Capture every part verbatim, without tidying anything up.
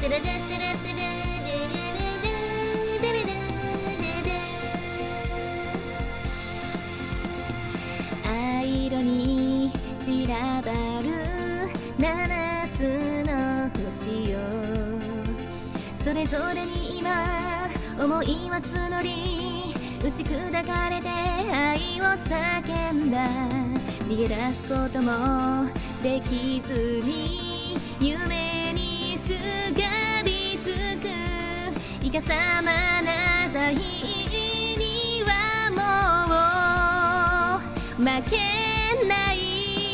藍色に散らばる七つの星よ、それぞれに今思いは募り、打ち砕かれて愛を叫んだ。逃げ出すこともできずに夢にすがりつく、いかさまな代にはもう負けない。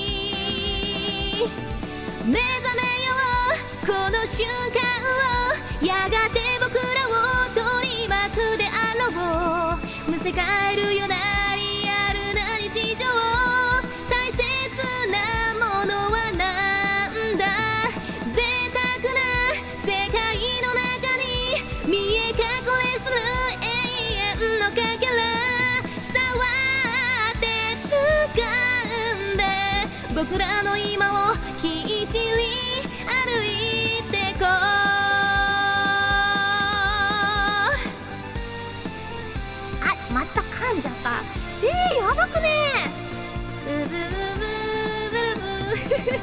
目覚めようこの瞬間を、やがて僕らを取り巻くであろう。むせ返るようなリアルな日常、大切なものはなんだ。贅沢な世界の中に見え隠れする永遠のかけら、触って掴んで僕らの今をきっちり歩いてこう。あ、また噛んじゃった。えー、やばくねー。ブブブブブブブ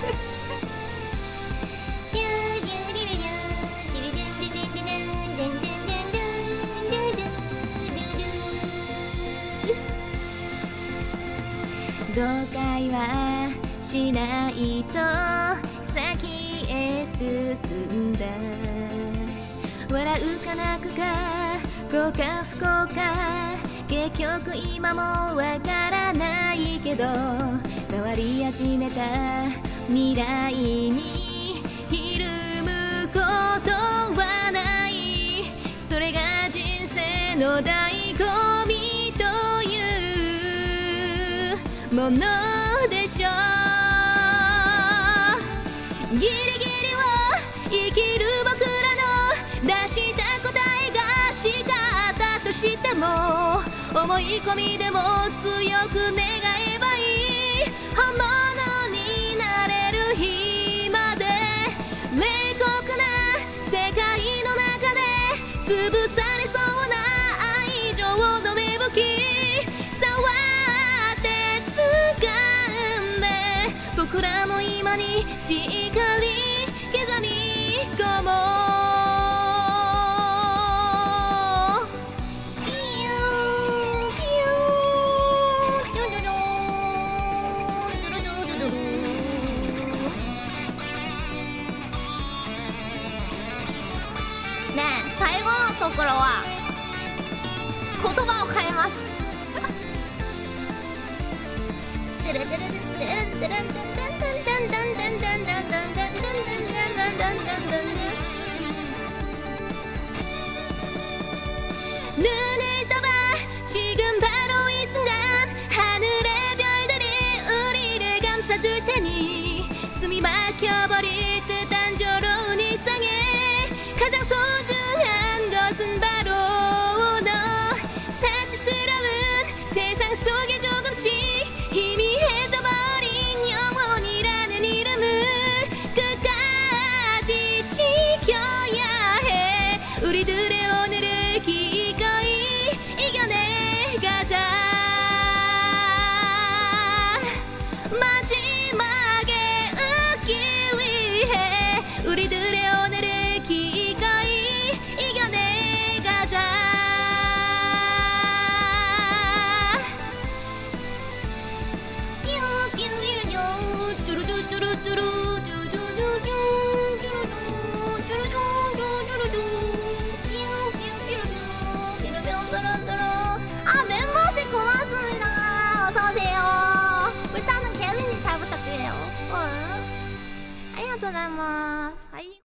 誤解はしないと先へ進んだ。笑うか泣くか幸か不幸か、結局今もわからないけど、変わり始めた未来にひるむことはない。それが人生の醍醐味というものでしょう。ギリギリを生きる僕らの出した答えが違ったとしても、思い込みでも強く願えばいい。本物になれる日まで、冷酷な世界の中で潰されそうな愛情の芽吹き、触って掴んで僕らも今にしっかり刻み込もう。ねえ、最後のところは言葉を変えます。눈을 떠봐 지금 바로 이 순간, 하늘의 별들이 우리를 감싸줄 테니 숨이 막혀버릴 듯한 저로운 일상에 가장 소중한 것은 바로 너. 사치스러운 세상 속에 조금씩 희미해져버린 영혼이라는 이름을 끝까지 지켜야 해. 우리들의 오늘을 기꺼이 이겨내가자. 마지막에 웃기 위해 우리들의 오늘을 기꺼이 이겨내가자. 뾰뾰뾰뾰 뚜루뚜루뚜루 뚜두두두 아, 멤버십 고맙습니다. 어서오세요. 일단은 개린이 잘 부탁드려요. 어. 안녕하세요.